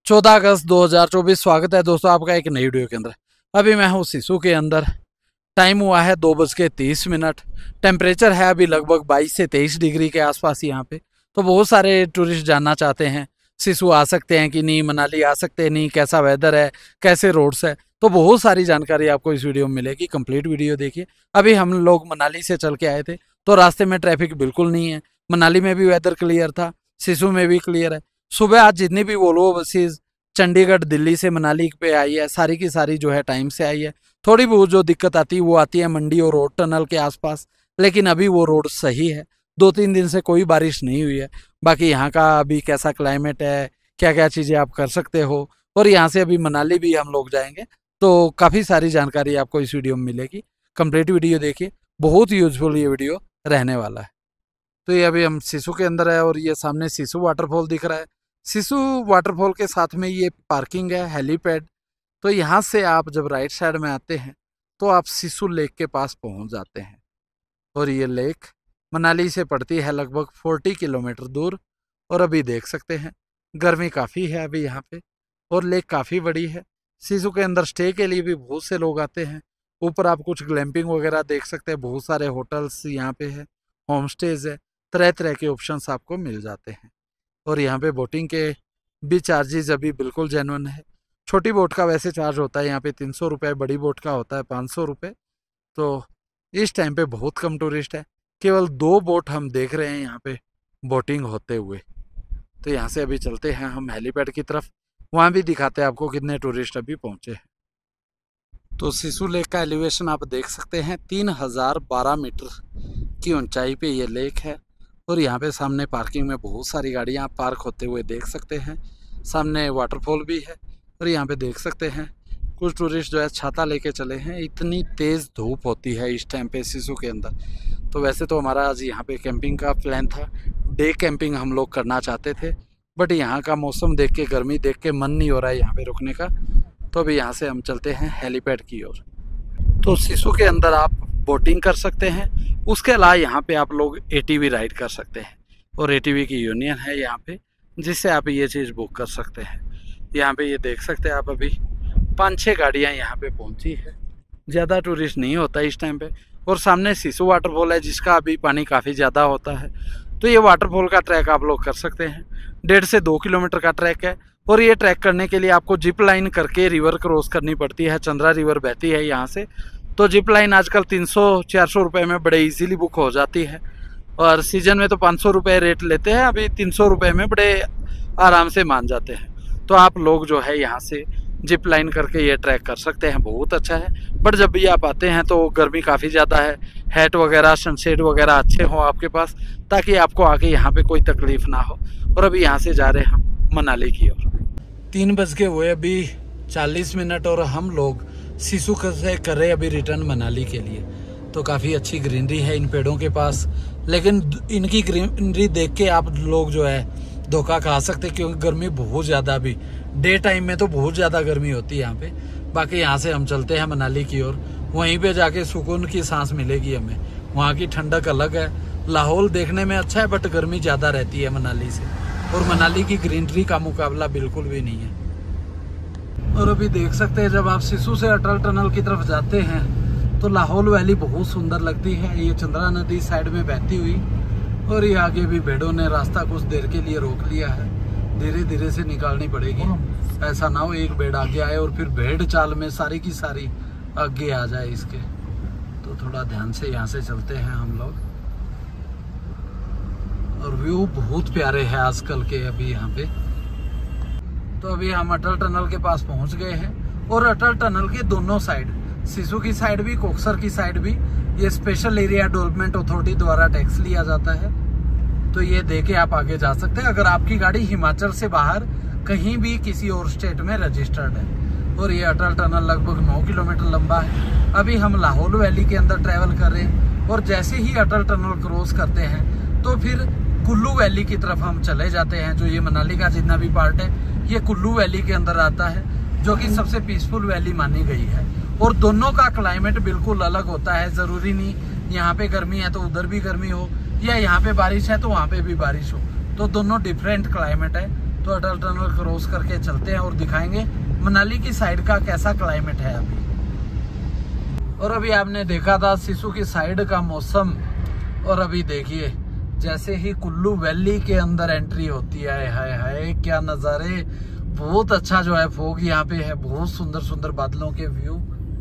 14 अगस्त 2024। स्वागत है दोस्तों आपका एक नई वीडियो के अंदर। अभी मैं हूँ सिसु के अंदर। टाइम हुआ है 2:30। टेम्परेचर है अभी लगभग 22 से 23 डिग्री के आसपास यहाँ पे। तो बहुत सारे टूरिस्ट जानना चाहते हैं सिसु आ सकते हैं कि नहीं, मनाली आ सकते हैं नहीं, कैसा वेदर है, कैसे रोड्स है। तो बहुत सारी जानकारी आपको इस वीडियो में मिलेगी। कंप्लीट वीडियो देखिए। अभी हम लोग मनाली से चल के आए थे तो रास्ते में ट्रैफिक बिल्कुल नहीं है। मनाली में भी वेदर क्लियर था, सिसु में भी क्लियर है। सुबह आज जितनी भी वोल्वो बसेज चंडीगढ़ दिल्ली से मनाली पे आई है, सारी की सारी जो है टाइम से आई है। थोड़ी बहुत जो दिक्कत आती है वो आती है मंडी और रोड टनल के आसपास, लेकिन अभी वो रोड सही है। 2-3 दिन से कोई बारिश नहीं हुई है। बाकी यहाँ का अभी कैसा क्लाइमेट है, क्या क्या चीज़ें आप कर सकते हो, और यहाँ से अभी मनाली भी हम लोग जाएंगे तो काफ़ी सारी जानकारी आपको इस वीडियो में मिलेगी। कंप्लीट वीडियो देखिए, बहुत यूजफुल ये वीडियो रहने वाला है। तो ये अभी हम सिसु के अंदर है और ये सामने सिसु वाटरफॉल दिख रहा है। सिसु वाटरफॉल के साथ में ये पार्किंग है, हेलीपैड। तो यहाँ से आप जब राइट साइड में आते हैं तो आप सिसु लेक के पास पहुँच जाते हैं। और ये लेक मनाली से पड़ती है लगभग 40 किलोमीटर दूर। और अभी देख सकते हैं गर्मी काफ़ी है अभी यहाँ पे, और लेक काफ़ी बड़ी है। सिसु के अंदर स्टे के लिए भी बहुत से लोग आते हैं। ऊपर आप कुछ ग्लैम्पिंग वगैरह देख सकते हैं, बहुत सारे होटल्स यहाँ पे है, होम स्टेज है, तरह तरह के ऑप्शंस आपको मिल जाते हैं। और यहाँ पे बोटिंग के भी चार्जेस अभी बिल्कुल जेन्युइन है। छोटी बोट का वैसे चार्ज होता है यहाँ पे 300 रुपये, बड़ी बोट का होता है 500 रुपये। तो इस टाइम पे बहुत कम टूरिस्ट है, केवल 2 बोट हम देख रहे हैं यहाँ पे बोटिंग होते हुए। तो यहाँ से अभी चलते हैं हम हेलीपैड की तरफ, वहाँ भी दिखाते हैं आपको कितने टूरिस्ट अभी पहुँचे हैं। तो सिसु लेक का एलिवेशन आप देख सकते हैं, 3012 मीटर की ऊंचाई पे ये लेक है। और यहाँ पे सामने पार्किंग में बहुत सारी गाड़ियाँ पार्क होते हुए देख सकते हैं। सामने वाटरफॉल भी है। और यहाँ पे देख सकते हैं कुछ टूरिस्ट जो है छाता लेके चले हैं। इतनी तेज़ धूप होती है इस टाइम पे सिसु के अंदर। तो वैसे तो हमारा आज यहाँ पे कैंपिंग का प्लान था, डे कैंपिंग हम लोग करना चाहते थे, बट यहाँ का मौसम देख के, गर्मी देख के मन नहीं हो रहा है यहाँ पे रुकने का। तो अभी यहाँ से हम चलते हैं हेलीपैड की ओर। तो सिसु के अंदर आप बोटिंग कर सकते हैं। उसके अलावा यहाँ पे आप लोग एटीवी राइड कर सकते हैं, और एटीवी की यूनियन है यहाँ पे, जिससे आप ये चीज़ बुक कर सकते हैं। यहाँ पे ये देख सकते हैं आप, अभी 5-6 गाड़ियाँ यहाँ पे पहुँची है। ज़्यादा टूरिस्ट नहीं होता इस टाइम पे। और सामने सिसु वाटरफॉल है जिसका अभी पानी काफ़ी ज़्यादा होता है। तो ये वाटरफॉल का ट्रैक आप लोग कर सकते हैं। 1.5 से 2 किलोमीटर का ट्रैक है। और ये ट्रैक करने के लिए आपको जिप लाइन करके रिवर क्रॉस करनी पड़ती है। चंद्रा रिवर बहती है यहाँ से। तो जिप लाइन आजकल 300-400 रुपये में बड़े इजीली बुक हो जाती है, और सीजन में तो 500 रुपये रेट लेते हैं, अभी 300 रुपये में बड़े आराम से मान जाते हैं। तो आप लोग जो है यहाँ से जिप लाइन करके ये ट्रैक कर सकते हैं, बहुत अच्छा है। बट जब भी आप आते हैं तो गर्मी काफ़ी ज़्यादा है। हैट वगैरह, सनसेट वगैरह अच्छे हों आपके पास, ताकि आपको आके यहाँ पे कोई तकलीफ़ ना हो। और अभी यहाँ से जा रहे हैं हम मनाली की ओर। 3 बज के हुए अभी 40 मिनट, और हम लोग सिसु से कर रहे अभी रिटर्न मनाली के लिए। तो काफ़ी अच्छी ग्रीनरी है इन पेड़ों के पास, लेकिन इनकी ग्रीनरी देख के आप लोग जो है धोखा खा सकते, क्योंकि गर्मी बहुत ज़्यादा, अभी डे टाइम में तो बहुत ज़्यादा गर्मी होती है यहाँ पे। बाकी यहाँ से हम चलते हैं मनाली की ओर। वहीं पे जाके सुकून की सांस मिलेगी हमें। वहाँ की ठंडक अलग है। लाहौल देखने में अच्छा है, बट गर्मी ज़्यादा रहती है मनाली से, और मनाली की ग्रीनरी का मुकाबला बिल्कुल भी नहीं है। और अभी देख सकते हैं जब आप सिसु से अटल टनल की तरफ जाते हैं तो लाहौल वैली बहुत सुंदर लगती है। ये चंद्रा नदी साइड में बहती हुई, और ये आगे भी भेड़ों ने रास्ता कुछ देर के लिए रोक लिया है। धीरे धीरे से निकालनी पड़ेगी, ऐसा ना हो एक भेड़ आगे आए और फिर भेड़ चाल में सारी की सारी आगे आ जाए इसके। तो थोड़ा ध्यान से यहाँ से चलते हैं हम लोग। और व्यू बहुत प्यारे हैं आजकल के अभी यहाँ पे। तो अभी हम अटल टनल के पास पहुंच गए हैं, और अटल टनल के दोनों साइड, सिसु की साइड भी, कोकसर की साइड भी, ये स्पेशल एरिया डेवलपमेंट अथॉरिटी द्वारा टैक्स लिया जाता है। तो ये देके आप आगे जा सकते हैं अगर आपकी गाड़ी हिमाचल से बाहर कहीं भी किसी और स्टेट में रजिस्टर्ड है। और ये अटल टनल लगभग 9 किलोमीटर लंबा है। अभी हम लाहौल वैली के अंदर ट्रैवल कर रहे हैं, और जैसे ही अटल टनल क्रॉस करते हैं तो फिर कुल्लू वैली की तरफ हम चले जाते हैं। जो ये मनाली का जितना भी पार्ट है ये कुल्लू वैली के अंदर आता है, जो कि सबसे पीसफुल वैली मानी गई है। और दोनों का क्लाइमेट बिल्कुल अलग होता है। ज़रूरी नहीं यहाँ पे गर्मी है तो उधर भी गर्मी हो, या यहाँ पे बारिश है तो वहाँ पे भी बारिश हो। तो दोनों डिफरेंट क्लाइमेट है। तो अटल टनल क्रॉस करके चलते हैं और दिखाएंगे मनाली की साइड का कैसा क्लाइमेट है अभी। और अभी आपने देखा था सिसु की साइड का मौसम, और अभी देखिए जैसे ही कुल्लू वैली के अंदर एंट्री होती है, हाय हाय क्या नज़ारे। बहुत अच्छा जो है फोग यहाँ पे है, बहुत सुंदर सुंदर बादलों के व्यू।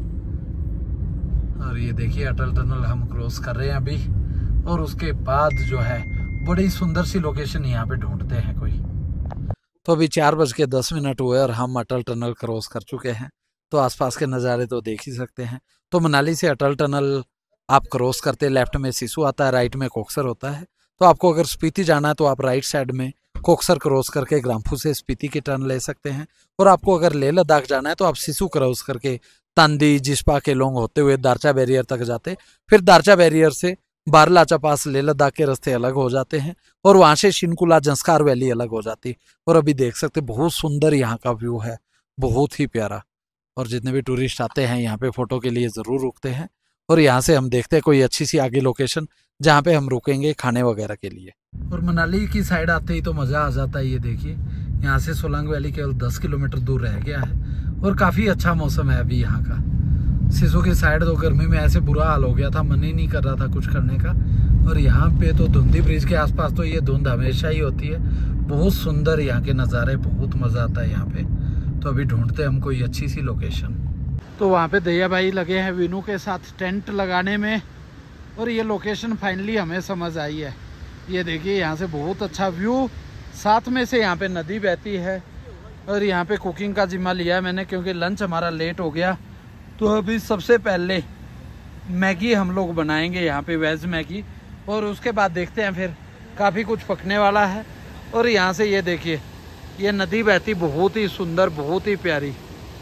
और ये देखिए अटल टनल हम क्रॉस कर रहे हैं अभी, और उसके बाद जो है बड़ी सुंदर सी लोकेशन यहाँ पे ढूंढते हैं कोई। तो अभी 4:10 हुए और हम अटल टनल क्रॉस कर चुके हैं। तो आसपास के नज़ारे तो देख ही सकते हैं। तो मनाली से अटल टनल आप क्रॉस करते, लेफ्ट में सिसु आता है, राइट में कोकसर होता है। तो आपको अगर स्पीति जाना है तो आप राइट साइड में कोकसर क्रॉस करके ग्राम्फू से स्पीति की टर्न ले सकते हैं। और आपको अगर लेह लद्दाख जाना है तो आप सिसु क्रॉस करके तांदी, जिस्पा, केलोंग होते हुए दारचा बैरियर तक जाते, फिर दारचा बैरियर से बारलाचा पास लेह लद्दाख के रास्ते अलग हो जाते हैं, और वहां से शिनकुला जंस्कार वैली अलग हो जाती। और अभी देख सकते बहुत सुंदर यहाँ का व्यू है, बहुत ही प्यारा। और जितने भी टूरिस्ट आते हैं यहाँ पे फोटो के लिए ज़रूर रुकते हैं। और यहाँ से हम देखते हैं कोई अच्छी सी आगे लोकेशन जहाँ पे हम रुकेंगे खाने वगैरह के लिए। और मनाली की साइड आते ही तो मज़ा आ जाता है। ये देखिए यहाँ से सोलांग वैली केवल 10 किलोमीटर दूर रह गया है, और काफ़ी अच्छा मौसम है अभी यहाँ का। सिसु की साइड तो गर्मी में ऐसे बुरा हाल हो गया था, मन ही नहीं कर रहा था कुछ करने का। और यहाँ पे तो धुंधी ब्रिज के आसपास तो ये धुंध हमेशा ही होती है। बहुत सुंदर यहाँ के नज़ारे, बहुत मज़ा आता है यहाँ पे। तो अभी ढूंढते हैं हम कोई अच्छी सी लोकेशन। तो वहाँ पे दैया भाई लगे हैं विनू के साथ टेंट लगाने में, और ये लोकेशन फाइनली हमें समझ आई है। ये देखिए यहाँ से बहुत अच्छा व्यू, साथ में से यहाँ पे नदी बहती है। और यहाँ पे कुकिंग का जिम्मा लिया है मैंने, क्योंकि लंच हमारा लेट हो गया। तो अभी सबसे पहले मैगी हम लोग बनाएंगे यहाँ पे, वेज मैगी, और उसके बाद देखते हैं फिर काफ़ी कुछ पकने वाला है। और यहाँ से ये देखिए ये नदी बहती, बहुत ही सुंदर, बहुत ही प्यारी।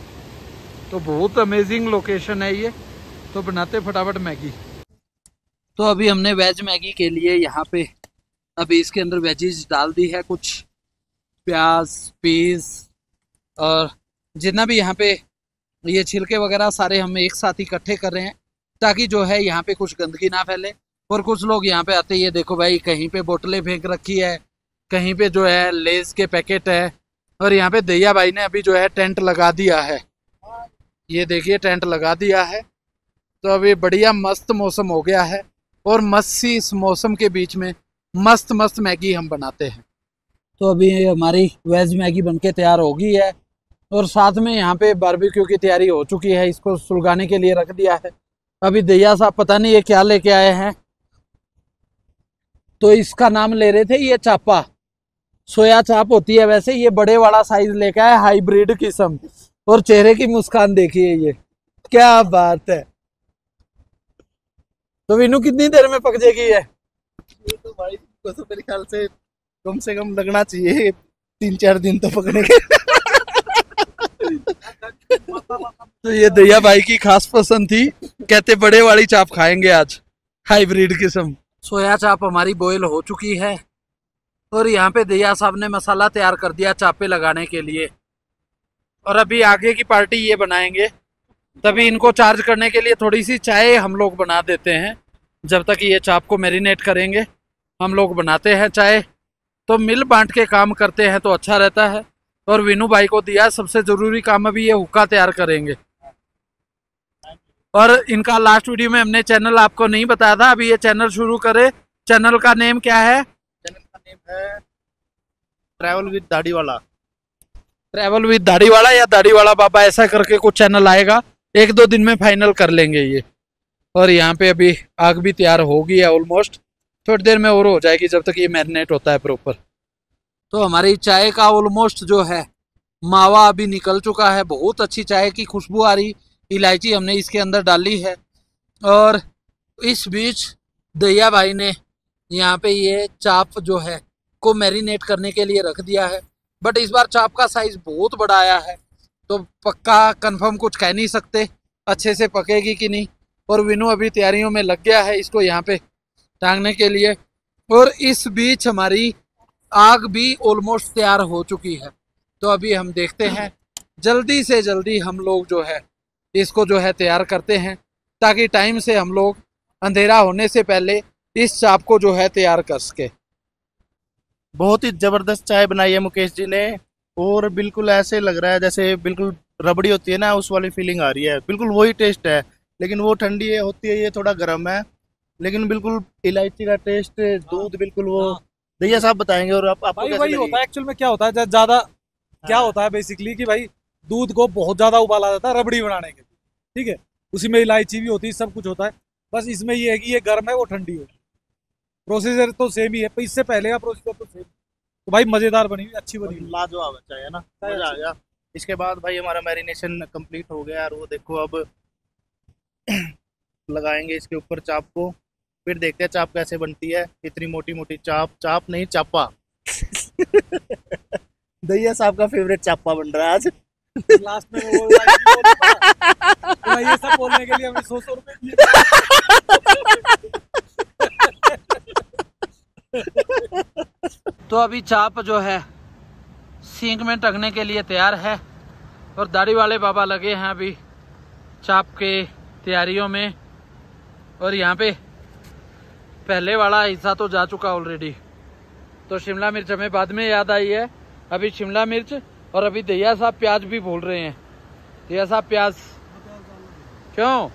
तो बहुत अमेजिंग लोकेशन है ये। तो बनाते फटाफट मैगी। तो अभी हमने वेज मैगी के लिए यहाँ पे अभी इसके अंदर वेजीज डाल दी है, कुछ प्याज, पीस, और जितना भी यहाँ पे ये छिलके वगैरह सारे हम एक साथ इकट्ठे कर रहे हैं, ताकि जो है यहाँ पे कुछ गंदगी ना फैले। और कुछ लोग यहाँ पे आते, ये देखो भाई कहीं पे बोतलें फेंक रखी है, कहीं पे जो है लेस के पैकेट है। और यहाँ पे दैया भाई ने अभी जो है टेंट लगा दिया है, ये देखिए टेंट लगा दिया है। तो अभी बढ़िया मस्त मौसम हो गया है, और मस्त सी इस मौसम के बीच में मस्त मस्त मैगी हम बनाते हैं। तो अभी हमारी वेज मैगी बनके तैयार हो गई है, और साथ में यहाँ पे बारबेक्यू की तैयारी हो चुकी है। इसको सुलगाने के लिए रख दिया है। अभी दैया साहब पता नहीं ये क्या लेके आए हैं, तो इसका नाम ले रहे थे ये चापा, सोया चाप होती है वैसे। ये बड़े वाला साइज लेके आए, हाइब्रिड किस्म। और चेहरे की मुस्कान देखिए, ये क्या बात है। तो विनू कितनी देर में पक जाएगी ये? ये तो भाई तो मेरे ख्याल से कम लगना चाहिए 3-4 दिन तो पकने के। तो ये दैया भाई की खास पसंद थी, कहते बड़े वाली चाप खाएंगे आज, हाइब्रिड किस्म। सोया चाप हमारी बॉईल हो चुकी है, और यहाँ पे दैया साहब ने मसाला तैयार कर दिया चापे लगाने के लिए। और अभी आगे की पार्टी ये बनाएंगे, तभी इनको चार्ज करने के लिए थोड़ी सी चाय हम लोग बना देते हैं। जब तक ये चाप को मैरिनेट करेंगे हम लोग बनाते हैं चाय। तो मिल बांट के काम करते हैं तो अच्छा रहता है। और विनू भाई को दिया सबसे ज़रूरी काम, अभी ये हुक्का तैयार करेंगे। और इनका लास्ट वीडियो में हमने चैनल आपको नहीं बताया था, अभी ये चैनल शुरू करे। चैनल का नेम क्या है? चैनल का नेम है ट्रैवल विद दाढ़ी वाला। ट्रैवल विद दाढ़ी वाला या दाढ़ी वाला बाबा, ऐसा करके कुछ चैनल आएगा। 1-2 दिन में फाइनल कर लेंगे ये। और यहाँ पे अभी आग भी तैयार हो गई है ऑलमोस्ट, थोड़ी देर में और हो जाएगी जब तक ये मैरिनेट होता है प्रॉपर। तो हमारी चाय का ऑलमोस्ट जो है मावा अभी निकल चुका है, बहुत अच्छी चाय की खुशबू आ रही। इलायची हमने इसके अंदर डाली है। और इस बीच दैया भाई ने यहाँ पे ये चाप जो है को मैरिनेट करने के लिए रख दिया है। बट इस बार चाप का साइज बहुत बड़ा आया है, तो पक्का कंफर्म कुछ कह नहीं सकते अच्छे से पकेगी कि नहीं। और विनू अभी तैयारियों में लग गया है इसको यहाँ पे टांगने के लिए। और इस बीच हमारी आग भी ऑलमोस्ट तैयार हो चुकी है। तो अभी हम देखते हैं जल्दी से जल्दी हम लोग जो है इसको जो है तैयार करते हैं, ताकि टाइम से हम लोग अंधेरा होने से पहले इस चाप को जो है तैयार कर सके। बहुत ही जबरदस्त चाय बनाई है मुकेश जी ने। और बिल्कुल ऐसे लग रहा है जैसे बिल्कुल रबड़ी होती है ना, उस वाली फीलिंग आ रही है, बिल्कुल वही टेस्ट है। लेकिन वो ठंडी है होती है, ये थोड़ा गर्म है। लेकिन बिल्कुल इलायची का टेस्ट, दूध बिल्कुल वो। हाँ भैया साहब बताएंगे। और आपको भाई कैसे वही लगी? होता है एक्चुअल में, क्या होता है ज्यादा क्या होता है बेसिकली कि भाई दूध को बहुत ज्यादा उबाला जाता है रबड़ी बनाने के लिए, ठीक है। उसी में इलायची भी होती है, सब कुछ होता है। बस इसमें ये है कि ये गर्म है वो ठंडी है। प्रोसीजर तो सेम ही है, पर इससे पहले का प्रोसीजर तो सेम। तो भाई मजेदार बनी हुई, अच्छी बनी हुई। लाजवाब है चाय, है ना, चाय मजा आ अच्छी। गया। इसके बाद भाई हमारा मैरिनेशन कंप्लीट हो गया। और वो देखो, अब लगाएंगे इसके ऊपर चाप को। फिर देखते हैं चाप कैसे बनती है। इतनी मोटी मोटी चाप, चाप नहीं चापा। दैया साहब का फेवरेट चापा बन रहा है आज। लास्ट में वो line भी बोलना पड़ा। तो भाई ये सब बोलने के लिए हमें 100 रुपए दिए। तो अभी चाप जो है सींग में टकने के लिए तैयार है और दाढ़ी वाले बाबा लगे हैं अभी चाप के तैयारियों में। और यहाँ पे पहले वाला हिस्सा तो जा चुका ऑलरेडी। तो शिमला मिर्च हमें बाद में याद आई है। अभी शिमला मिर्च और अभी दैया साहब प्याज भी भूल रहे हैं। दैया साहब प्याज क्यों?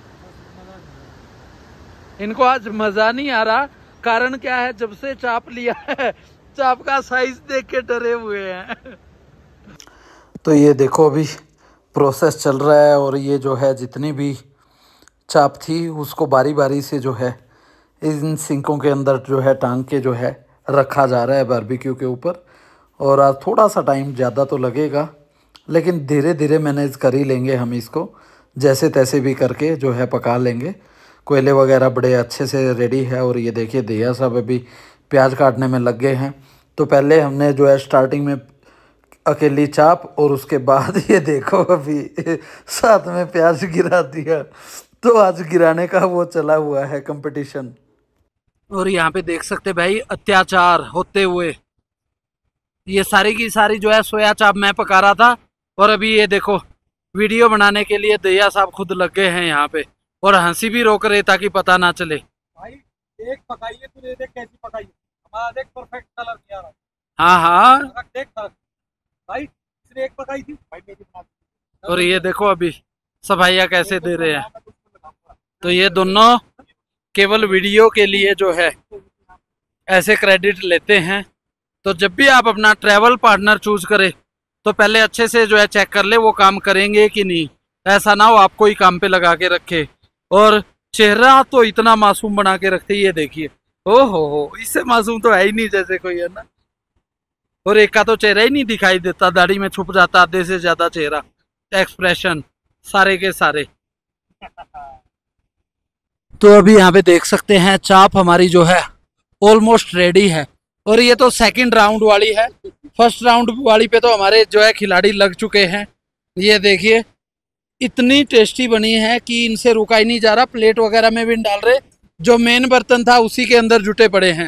इनको आज मजा नहीं आ रहा। कारण क्या है? जब से चाप लिया है चाप का साइज देख के डरे हुए हैं। तो ये देखो अभी प्रोसेस चल रहा है और ये जो है जितनी भी चाप थी उसको बारी बारी से जो है इन सिंकों के अंदर जो है टांग के जो है रखा जा रहा है बारबेक्यू के ऊपर। और आज थोड़ा सा टाइम ज़्यादा तो लगेगा, लेकिन धीरे धीरे मैनेज कर ही लेंगे हम इसको। जैसे तैसे भी करके जो है पका लेंगे। कोयले वगैरह बड़े अच्छे से रेडी है। और ये देखिए दैया साहब अभी प्याज काटने में लग गए हैं। तो पहले हमने जो है स्टार्टिंग में अकेली चाप और उसके बाद ये देखो अभी साथ में प्याज गिरा दिया। तो आज गिराने का वो चला हुआ है कंपटीशन। और यहाँ पे देख सकते भाई अत्याचार होते हुए ये सारी की सारी जो है सोया चाप मैं पका रहा था। और अभी ये देखो वीडियो बनाने के लिए दैया साहब खुद लग गए हैं यहाँ पे और हंसी भी रोक रहे ताकि पता ना चले। भाई एक पकाइए तो ये देख कैसी पकाइए, हमारा देख परफेक्ट कलर नहीं आ रहा। हाँ हाँ। देख भाई इसने एक पकाई थी, भाई मेरी बना दी। और ये देखो अभी सफाइयाँ कैसे दे रहे हैं। तो ये दोनों केवल वीडियो के लिए जो है ऐसे क्रेडिट लेते हैं। तो जब भी आप अपना ट्रैवल पार्टनर चूज करें तो पहले अच्छे से जो है चेक कर ले वो काम करेंगे कि नहीं। ऐसा ना हो आपको ही काम पे लगा के रखे। और चेहरा तो इतना मासूम बना के रखते, ये देखिए। हो इससे मासूम तो है ही नहीं जैसे कोई, है ना। और एक का तो चेहरा ही नहीं दिखाई देता, दाढ़ी में छुप जाता आधे से ज्यादा चेहरा, एक्सप्रेशन सारे के सारे। तो अभी यहाँ पे देख सकते हैं चाप हमारी जो है ऑलमोस्ट रेडी है। और ये तो सेकंड राउंड वाली है। फर्स्ट राउंड वाली पे तो हमारे जो है खिलाड़ी लग चुके हैं। ये देखिए इतनी टेस्टी बनी है कि इनसे रुका ही नहीं जा रहा। प्लेट वगैरह में भी डाल रहे, जो मेन बर्तन था उसी के अंदर जुटे पड़े हैं।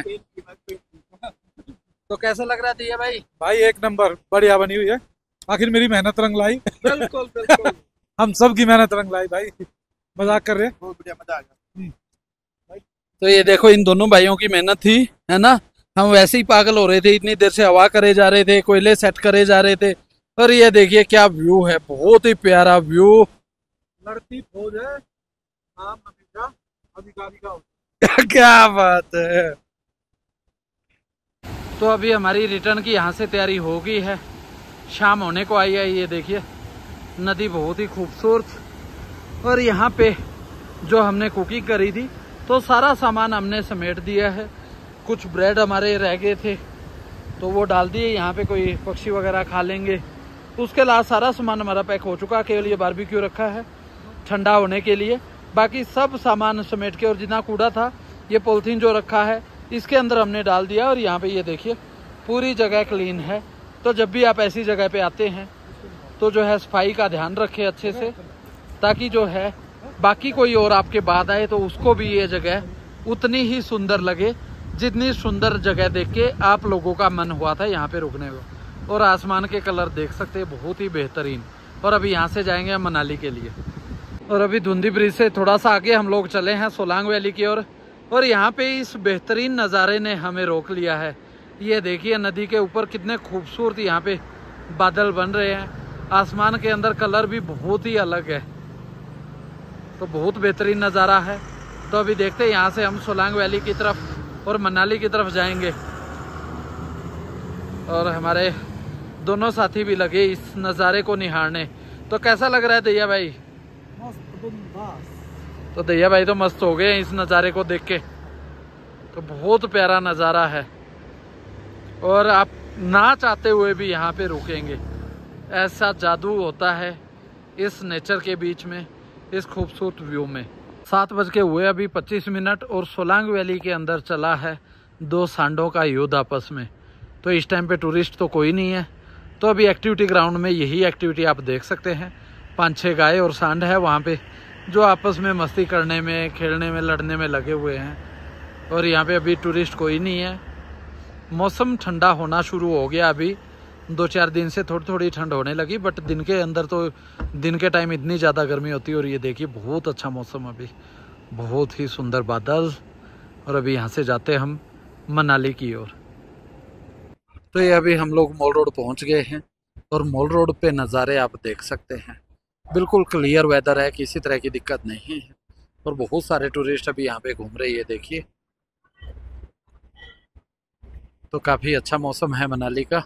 तो कैसा लग रहा है भाई? भाई एक नंबर बढ़िया बनी हुई है। आखिर मेरी मेहनत रंग लाई। बिल्कुल बिल्कुल। हम सब की मेहनत रंग लाई भाई, मजाक कर रहे हैं। बहुत बढ़िया, मजा आ गया। तो ये देखो इन दोनों भाइयों की मेहनत थी, है ना। हम वैसे ही पागल हो रहे थे, इतनी देर से हवा करे जा रहे थे, कोयले सेट करे जा रहे थे। और ये देखिए क्या व्यू है, बहुत ही प्यारा व्यू। लड़ती फौज है, नाम हमेशा अधिकारी का होता क्या बात है। तो अभी हमारी रिटर्न की यहाँ से तैयारी हो गई है, शाम होने को आई है। ये देखिए नदी बहुत ही खूबसूरत। और यहाँ पे जो हमने कुकिंग करी थी तो सारा सामान हमने समेट दिया है। कुछ ब्रेड हमारे रह गए थे तो वो डाल दिए, यहाँ पे कोई पक्षी वगैरह खा लेंगे। उसके अलावा सारा सामान हमारा पैक हो चुका, केवल ये बारबेक्यू रखा है ठंडा होने के लिए। बाकी सब सामान समेट के और जितना कूड़ा था ये पॉलिथीन जो रखा है इसके अंदर हमने डाल दिया। और यहाँ पे ये देखिए पूरी जगह क्लीन है। तो जब भी आप ऐसी जगह पे आते हैं तो जो है सफाई का ध्यान रखें अच्छे से, ताकि जो है बाकी कोई और आपके बाद आए तो उसको भी ये जगह उतनी ही सुंदर लगे जितनी सुंदर जगह देख के आप लोगों का मन हुआ था यहाँ पे रुकने को। और आसमान के कलर देख सकते हैं बहुत ही बेहतरीन। और अभी यहाँ से जाएंगे हम मनाली के लिए। और अभी धुंधी ब्रिज से थोड़ा सा आगे हम लोग चले हैं सोलांग वैली की ओर। और यहाँ पे इस बेहतरीन नज़ारे ने हमें रोक लिया है। ये देखिए नदी के ऊपर कितने खूबसूरत यहाँ पे बादल बन रहे हैं। आसमान के अंदर कलर भी बहुत ही अलग है, तो बहुत बेहतरीन नज़ारा है। तो अभी देखते हैं यहाँ से हम सोलांग वैली की तरफ और मनाली की तरफ जाएंगे, और हमारे दोनों साथी भी लगे इस नज़ारे को निहारने। तो कैसा लग रहा है दैया भाई? तो दैया भाई तो मस्त हो गए इस नज़ारे को देख के। तो बहुत प्यारा नज़ारा है, और आप ना चाहते हुए भी यहाँ पे रुकेंगे। ऐसा जादू होता है इस नेचर के बीच में, इस खूबसूरत व्यू में। 7 बज के हुए अभी 25 मिनट, और सोलांग वैली के अंदर चला है 2 सांडों का युद्ध आपस में। तो इस टाइम पे टूरिस्ट तो कोई नहीं है, तो अभी एक्टिविटी ग्राउंड में यही एक्टिविटी आप देख सकते हैं। 5-6 गाय और सांड है वहाँ पे, जो आपस में मस्ती करने में, खेलने में, लड़ने में लगे हुए हैं। और यहाँ पे अभी टूरिस्ट कोई नहीं है। मौसम ठंडा होना शुरू हो गया अभी, 2-4 दिन से थोड़ी थोड़ी ठंड होने लगी, बट दिन के अंदर तो दिन के टाइम इतनी ज़्यादा गर्मी होती है। और ये देखिए बहुत अच्छा मौसम, अभी बहुत ही सुंदर बादल। और अभी यहाँ से जाते हम मनाली की ओर। तो ये अभी हम लोग मॉल रोड पहुँच गए हैं, और मॉल रोड पे नज़ारे आप देख सकते हैं। बिल्कुल क्लियर वेदर है, किसी तरह की दिक्कत नहीं है, और बहुत सारे टूरिस्ट अभी यहाँ पे घूम रहे हैं, देखिए। तो काफ़ी अच्छा मौसम है मनाली का।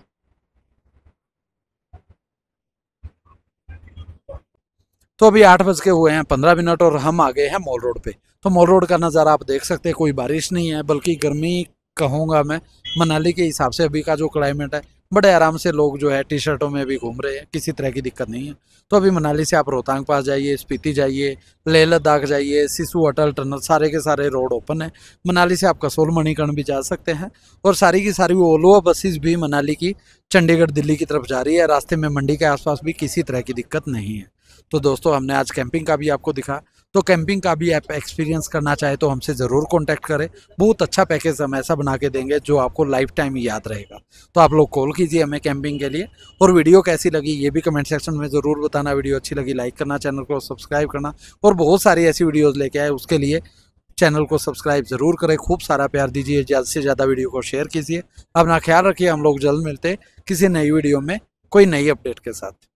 तो अभी 8 बज के हुए हैं 15 मिनट, और हम आ गए हैं मॉल रोड पे। तो मॉल रोड का नज़ारा आप देख सकते हैं, कोई बारिश नहीं है, बल्कि गर्मी कहूँगा मैं। मनाली के हिसाब से अभी का जो क्लाइमेट है, बड़े आराम से लोग जो है टी शर्टों में भी घूम रहे हैं, किसी तरह की दिक्कत नहीं है। तो अभी मनाली से आप रोहतांग पास जाइए, स्पीति जाइए, लेह लद्दाख जाइए, सिसु अटल टनल, सारे के सारे रोड ओपन है। मनाली से आप कसोल मणिकर्ण भी जा सकते हैं, और सारी की सारी ओलो बसेस भी मनाली की चंडीगढ़ दिल्ली की तरफ जा रही है। रास्ते में मंडी के आसपास भी किसी तरह की दिक्कत नहीं है। तो दोस्तों हमने आज कैंपिंग का भी आपको दिखा, तो कैंपिंग का भी आप एक्सपीरियंस करना चाहे तो हमसे ज़रूर कांटेक्ट करें। बहुत अच्छा पैकेज हम ऐसा बना के देंगे जो आपको लाइफ टाइम याद रहेगा। तो आप लोग कॉल कीजिए हमें कैंपिंग के लिए। और वीडियो कैसी लगी ये भी कमेंट सेक्शन में ज़रूर बताना। वीडियो अच्छी लगी लाइक करना, चैनल को सब्सक्राइब करना, और बहुत सारी ऐसी वीडियोज़ लेके आए उसके लिए चैनल को सब्सक्राइब ज़रूर करें। खूब सारा प्यार दीजिए, ज़्यादा से ज़्यादा वीडियो को शेयर कीजिए। अपना ख्याल रखिए। हम लोग जल्द मिलते किसी नई वीडियो में कोई नई अपडेट के साथ।